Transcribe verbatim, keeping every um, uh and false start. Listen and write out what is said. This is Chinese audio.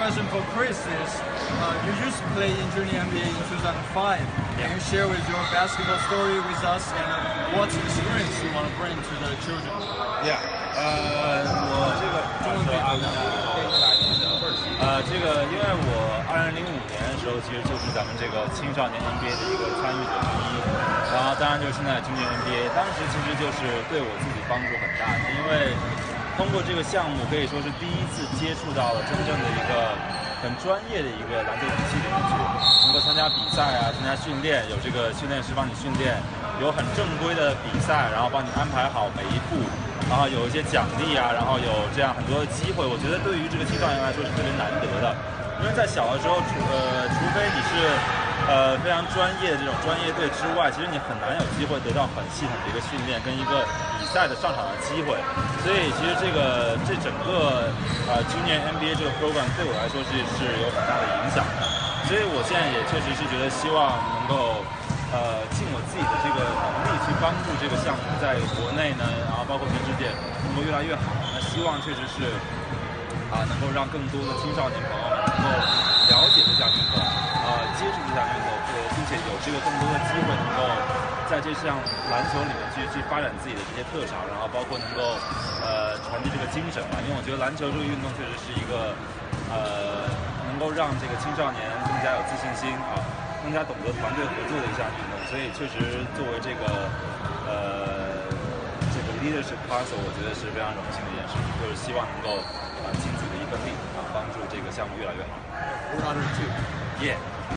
question for Chris is, uh, you used to play in Junior N B A in two thousand five. Can you share with your basketball story with us and what experience you want to bring to the children? Yeah. 呃，我这个中文可以啊，呃，这个因为我二零零五年的时候，其实就是咱们这个青少年 N B A 的一个参与者之一，然后当然就是现在中年 N B A， 当时其实就是对我自己帮助很大的，因为通过这个项目可以说是第一次接触到了真正的一个很专业的一个篮球体系里面去，能够参加比赛啊，参加训练，有这个训练师帮你训练，有很正规的比赛，然后帮你安排好每一步。然后有一些奖励啊，然后有这样很多的机会，我觉得对于这个青少年来说是特别难得的。因为在小的时候，除呃除非你是呃非常专业的这种专业队之外，其实你很难有机会得到很系统的一个训练跟一个比赛的上场的机会。所以其实这个这整个呃今年 N B A 这个 program 对我来说是是有很大的影响的。所以我现在也确实是觉得希望能够。呃，尽我自己的这个能力去帮助这个项目在国内呢，然后包括全世界能够越来越好。那希望确实是啊，能够让更多的青少年朋友们能够了解这项运动，呃，接触这项运动，呃，并且有这个更多的机会能够在这项篮球里面去去发展自己的这些特长，然后包括能够呃传递这个精神吧。因为我觉得篮球这个运动确实是一个呃能够让这个青少年更加有自信心啊。更加懂得团队合作的一项运动，所以确实作为这个呃这个 leadership council， 我觉得是非常荣幸的一件事情，就是希望能够啊尽自己的一份力啊，帮助这个项目越来越好。 We're honored too. Yeah.